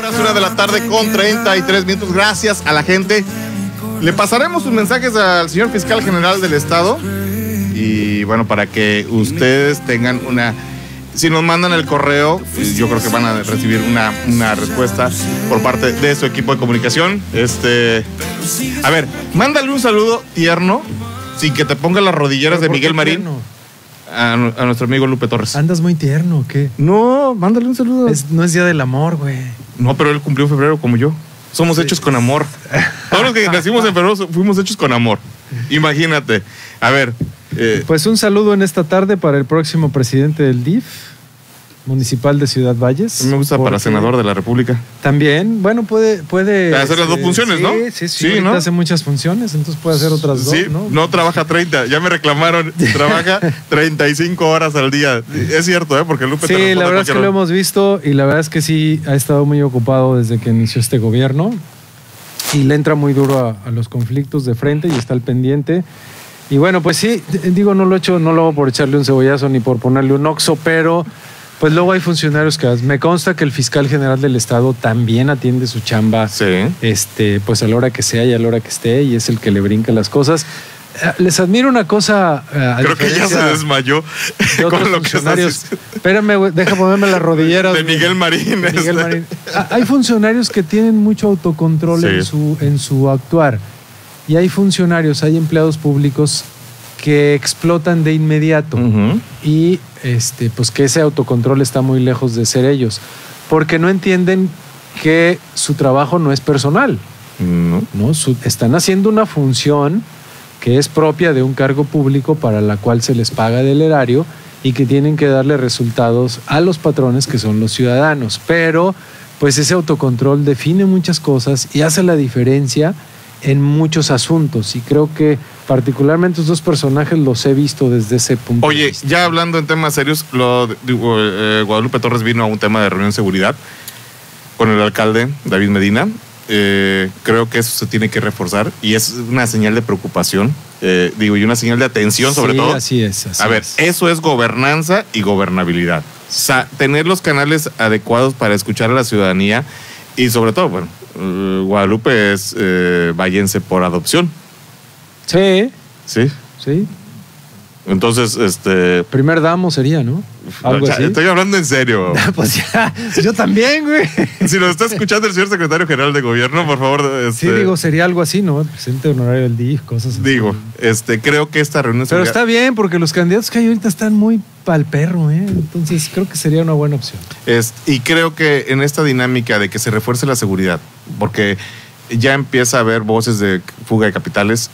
Es 1 de la tarde con 33 minutos. Gracias a la gente. Le pasaremos sus mensajes al señor fiscal general del estado. Y bueno, para que ustedes tengan una... Si nos mandan el correo, yo creo que van a recibir una respuesta por parte de su equipo de comunicación. A ver, mándale un saludo tierno, sin que te ponga las rodilleras de Miguel Marín, a nuestro amigo Lupe Torres. ¿Andas muy tierno o qué? No, mándale un saludo. No es Día del Amor, güey. No, pero él cumplió en febrero como yo. Somos hechos con amor. Todos los que nacimos en febrero fuimos hechos con amor. Imagínate. A ver... Pues un saludo en esta tarde para el próximo presidente del DIF municipal de Ciudad Valles. Me gusta para senador de la República. También, bueno, puede hacer las dos funciones, ¿no? Sí, ¿no? Hace muchas funciones, entonces puede hacer otras dos, ¿no? No trabaja 30, ya me reclamaron, trabaja 35 horas al día. Es cierto, porque Lupe... Sí, la verdad es que lo hemos visto y la verdad es que sí ha estado muy ocupado desde que inició este gobierno y le entra muy duro a los conflictos de frente y está al pendiente. Y bueno, pues sí, digo, no lo hago por echarle un cebollazo ni por ponerle un oxo, pero pues luego hay funcionarios que me consta que el fiscal general del estado también atiende su chamba, sí. Pues a la hora que sea y a la hora que esté, y es el que le brinca las cosas. Les admiro una cosa. Creo que ya se desmayó con lo que estás... Espérame, güey, deja ponerme las rodilleras. De Miguel Marín. Marín. Hay funcionarios que tienen mucho autocontrol en su actuar. Y hay funcionarios, hay empleados públicos que explotan de inmediato. Y pues que ese autocontrol está muy lejos de ser ellos. Porque no entienden que su trabajo no es personal. ¿No? Están haciendo una función que es propia de un cargo público para la cual se les paga del erario y que tienen que darle resultados a los patrones que son los ciudadanos. Pero pues ese autocontrol define muchas cosas y hace la diferencia en muchos asuntos, y creo que particularmente estos dos personajes los he visto desde ese punto. Oye, ya hablando en temas serios, Guadalupe Torres vino a un tema de reunión de seguridad con el alcalde David Medina. Creo que eso se tiene que reforzar y es una señal de preocupación, y una señal de atención sobre todo. Así es. A ver, eso es gobernanza y gobernabilidad. Tener los canales adecuados para escuchar a la ciudadanía y sobre todo, bueno, Guadalupe es vallense por adopción. Sí. Entonces, primer damo sería, ¿no? Algo así. Estoy hablando en serio. Pues ya, yo también, güey. Si nos está escuchando el señor secretario general de gobierno, por favor. Sí, sería algo así, ¿no? El presidente honorario del DIF, cosas así. Creo que esta reunión... Pero está bien, porque los candidatos que hay ahorita están muy pa'l perro, ¿eh? Entonces, creo que sería una buena opción. Y creo que en esta dinámica de que se refuerce la seguridad, porque ya empieza a haber voces de fuga de capitales.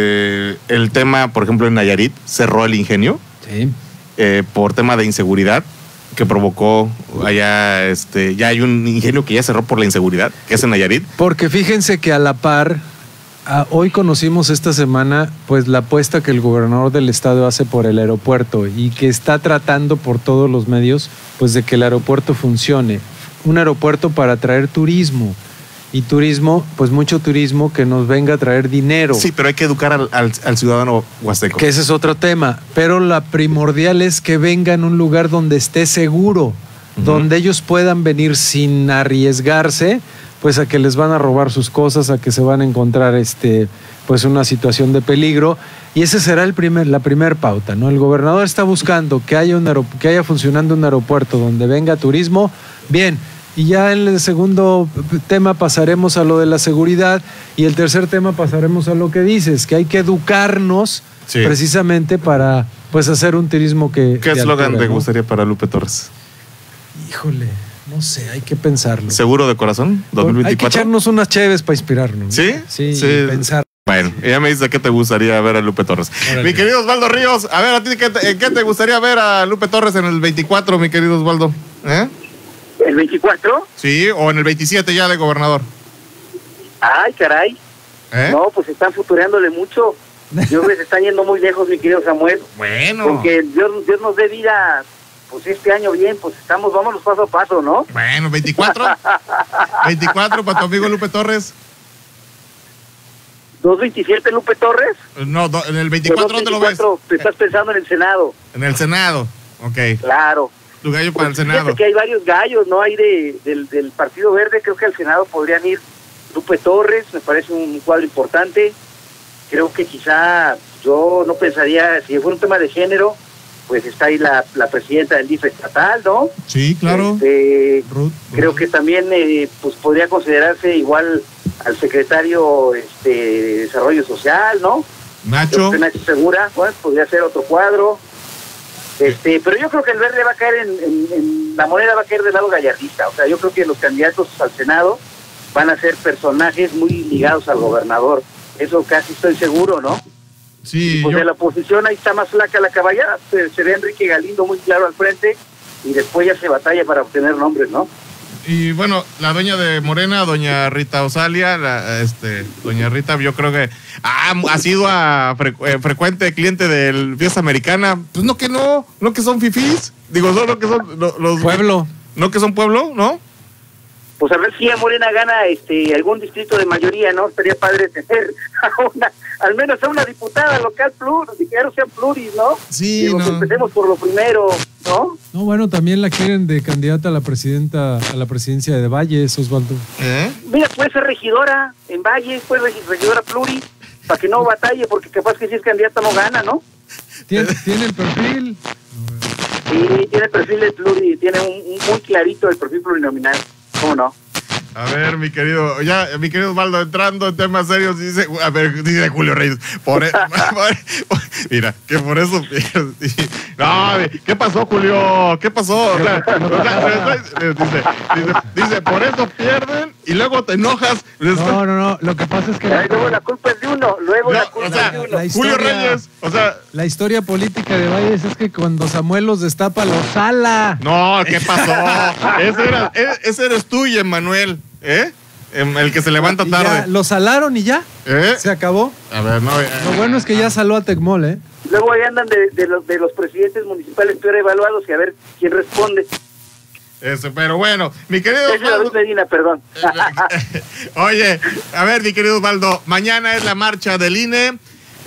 El tema, por ejemplo, en Nayarit, cerró el ingenio. Sí. Por tema de inseguridad que provocó allá, ya hay un ingenio que ya cerró por la inseguridad, que es en Nayarit. Porque fíjense que a la par, hoy conocimos esta semana, pues la apuesta que el gobernador del estado hace por el aeropuerto y que está tratando por todos los medios, pues de que el aeropuerto funcione. Un aeropuerto para atraer turismo. Y turismo, pues mucho turismo que nos venga a traer dinero. Sí, pero hay que educar al ciudadano huasteco. Que ese es otro tema. Pero la primordial es que venga en un lugar donde esté seguro, donde ellos puedan venir sin arriesgarse, pues a que les van a robar sus cosas, a que se van a encontrar pues una situación de peligro. Y ese será la primer pauta, ¿no? El gobernador está buscando que haya funcionando un aeropuerto donde venga turismo. Bien. Y ya en el segundo tema pasaremos a lo de la seguridad y el tercer tema pasaremos a lo que dices, que hay que educarnos precisamente para pues hacer un turismo que... ¿Qué eslogan te gustaría para Lupe Torres? Híjole, no sé, hay que pensarlo. ¿Seguro de corazón? 2024. Hay que echarnos unas cheves para inspirarnos. ¿Sí? Sí, pensar. Bueno, ya me dices qué te gustaría ver a Lupe Torres. Órale. Mi querido Osvaldo Ríos, a ver, ¿a ti qué te gustaría ver a Lupe Torres en el 24, mi querido Osvaldo? ¿El 24? Sí, o en el 27 ya de gobernador. Ay, caray. No, pues están futureándole mucho. Yo creo que se están yendo muy lejos, mi querido Samuel. Bueno. Porque Dios nos dé vida, pues este año bien, pues vámonos paso a paso, ¿no? Bueno, 24. 24 para tu amigo Lupe Torres. ¿227 Lupe Torres? No, en el 24 ¿dónde lo ves? Te estás pensando en el Senado. En el Senado, ok. Claro. Tu gallo para el Senado. Fíjate que hay varios gallos, ¿no? Hay del Partido Verde, creo que al Senado podrían ir Lupe Torres, me parece un cuadro importante. Creo que quizá yo no pensaría, si fuera un tema de género, pues está ahí la presidenta del DIF estatal, ¿no? Sí, claro. Creo que también pues podría considerarse igual al secretario de Desarrollo Social, ¿no? Nacho Segura, bueno, podría ser otro cuadro. Pero yo creo que el Verde va a caer en la moneda va a caer del lado gallardista. O sea, yo creo que los candidatos al Senado van a ser personajes muy ligados al gobernador. Eso casi estoy seguro, ¿no? Sí. Y pues de la oposición ahí está más flaca la caballada. Se ve Enrique Galindo muy claro al frente y después ya se batalla para obtener nombres, ¿no? Y bueno, la dueña de Morena, doña Rita Osalia, doña Rita, yo creo que ha sido frecuente cliente del Fiesta Americana. Pues no que son fifís. Digo, solo que son los pueblo. No que son pueblo, ¿no? Pues a ver si a Morena gana algún distrito de mayoría, ¿no? Estaría padre tener al menos a una diputada local que no sean pluris, ¿no? Sí, digo, no. Empecemos por lo primero, ¿no? No, bueno, también la quieren de candidata a la presidencia de Valles, Osvaldo. Mira, puede ser regidora en Valles, puede ser regidora pluris, para que no batalle, porque capaz que si es candidata no gana, ¿no? ¿Tiene el perfil? Sí, tiene el perfil de pluri, tiene un muy clarito el perfil plurinominal. ¿Cómo no? A ver, mi querido Osvaldo, entrando en temas serios, dice Julio Reyes, mira, que por eso no, ¿qué pasó, Julio? ¿Qué pasó? Dice, por eso pierden y luego te enojas. No, lo que pasa es que luego la culpa es de uno, Julio Reyes, la historia política de Valles es que cuando Samuel los destapa, los sala. No, ¿qué pasó? Ese eres tú y Emmanuel. El que se levanta tarde. Ya, lo salaron y ya. Se acabó. A ver, no. Lo bueno es que ya saló a Tecmol, Luego ahí andan de los presidentes municipales peor evaluados y a ver quién responde. Eso, pero bueno, mi querido Osvaldo. Medina, perdón. Oye, a ver, mi querido Osvaldo, mañana es la marcha del INE.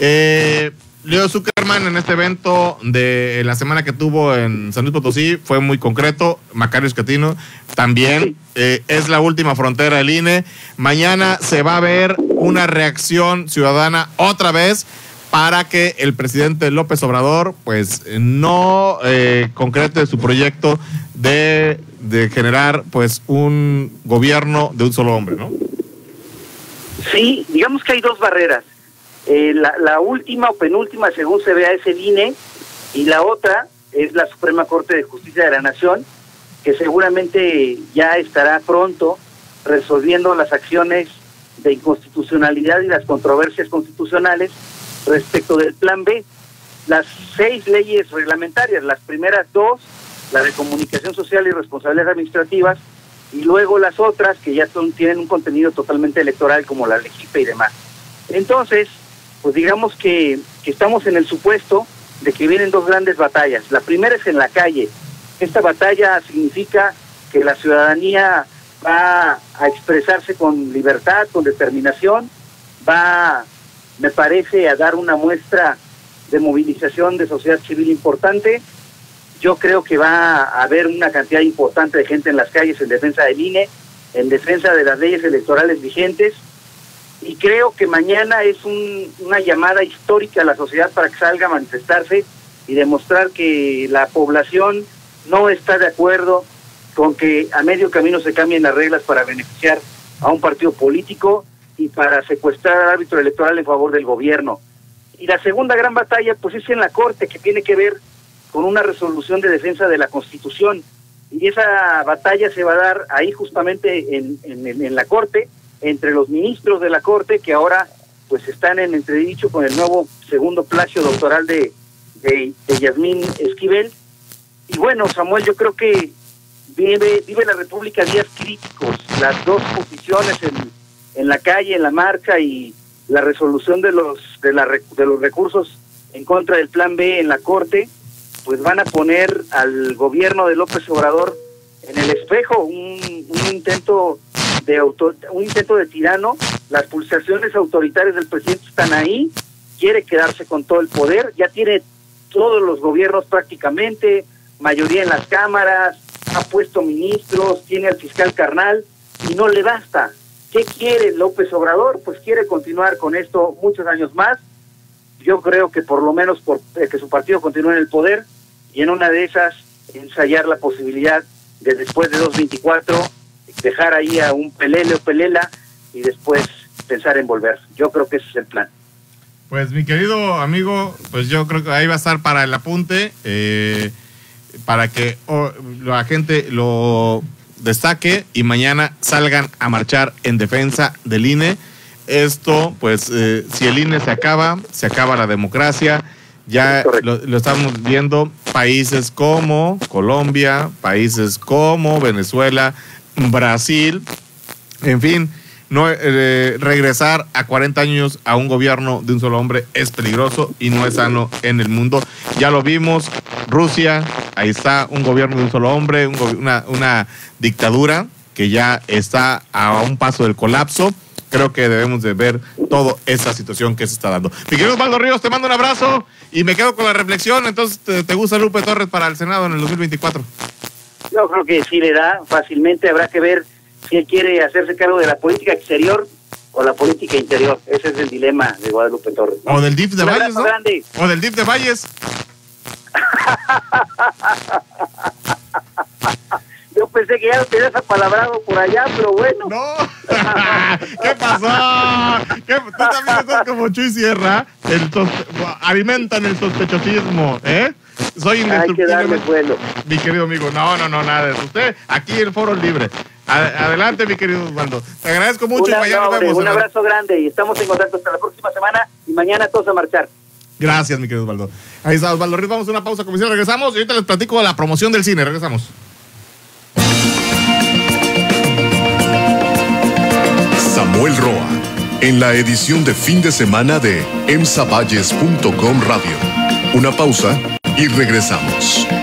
Leo Zuckerman en este evento de la semana que tuvo en San Luis Potosí fue muy concreto. Macario Escatino también. Es la última frontera del INE. Mañana se va a ver una reacción ciudadana otra vez para que el presidente López Obrador pues no concrete su proyecto de generar pues un gobierno de un solo hombre, ¿no? Sí, digamos que hay dos barreras. La última o penúltima, según se vea, es el INE, y la otra es la Suprema Corte de Justicia de la Nación, que seguramente ya estará pronto resolviendo las acciones de inconstitucionalidad y las controversias constitucionales respecto del Plan B. Las 6 leyes reglamentarias, las primeras 2, la de comunicación social y responsabilidades administrativas, y luego las otras que ya tienen un contenido totalmente electoral, como la LEGIPE y demás. Entonces, pues digamos que estamos en el supuesto de que vienen 2 grandes batallas. La primera es en la calle. Esta batalla significa que la ciudadanía va a expresarse con libertad, con determinación, va, me parece, a dar una muestra de movilización de sociedad civil importante. Yo creo que va a haber una cantidad importante de gente en las calles en defensa del INE, en defensa de las leyes electorales vigentes, y creo que mañana es una llamada histórica a la sociedad para que salga a manifestarse y demostrar que la población no está de acuerdo con que a medio camino se cambien las reglas para beneficiar a un partido político y para secuestrar al árbitro electoral en favor del gobierno. Y la segunda gran batalla pues es en la Corte, que tiene que ver con una resolución de defensa de la Constitución, y esa batalla se va a dar ahí justamente en la Corte, entre los ministros de la Corte, que ahora pues están en entredicho con el nuevo segundo plagio doctoral de Yasmín Esquivel. Y bueno, Samuel, yo creo que vive la República días críticos. Las dos posiciones en la calle, en la marcha, y la resolución de los recursos en contra del Plan B en la Corte, pues van a poner al gobierno de López Obrador en el espejo, un intento de tirano. Las pulsaciones autoritarias del presidente están ahí, quiere quedarse con todo el poder, ya tiene todos los gobiernos prácticamente, mayoría en las cámaras, ha puesto ministros, tiene al fiscal carnal y no le basta. ¿Qué quiere López Obrador? Pues quiere continuar con esto muchos años más. Yo creo que por lo menos que su partido continúe en el poder y en una de esas ensayar la posibilidad de después de 2024 dejar ahí a un Pelele o Pelela y después pensar en volver. Yo creo que ese es el plan. Pues mi querido amigo, pues yo creo que ahí va a estar para el apunte, para que la gente lo destaque y mañana salgan a marchar en defensa del INE. Esto, pues, si el INE se acaba la democracia. Ya lo estamos viendo, países como Colombia, países como Venezuela, Brasil, en fin, no regresar a 40 años a un gobierno de un solo hombre es peligroso y no es sano en el mundo. Ya lo vimos, Rusia, ahí está un gobierno de un solo hombre, una dictadura que ya está a un paso del colapso. Creo que debemos de ver toda esa situación que se está dando. Mi querido Osvaldo Ríos, te mando un abrazo y me quedo con la reflexión. Entonces, ¿te gusta Lupe Torres para el Senado en el 2024? Yo creo que sí le da fácilmente. Habrá que ver si él quiere hacerse cargo de la política exterior o la política interior. Ese es el dilema de Guadalupe Torres, ¿no? O del DIF de Valles, ¿no? Grande. O del DIF de Valles. Yo pensé que ya lo tenías apalabrado por allá, pero bueno. ¡No! ¿Qué pasó? Tú también estás como Chuy Sierra. Alimentan el sospechosismo, ¿eh? Soy indestructible. Hay que darle vuelo. Mi querido amigo, no, nada de eso. Usted, aquí el foro es libre. Adelante, mi querido Osvaldo. Te agradezco mucho y mañana nos vemos. Un abrazo grande y estamos en contacto hasta la próxima semana y mañana todos a marchar. Gracias, mi querido Osvaldo. Ahí está Osvaldo Ríos. Vamos a una pausa comercial, regresamos y ahorita les platico de la promoción del cine. Regresamos. Samuel Roa, en la edición de fin de semana de emsavalles.com Radio. Una pausa y regresamos.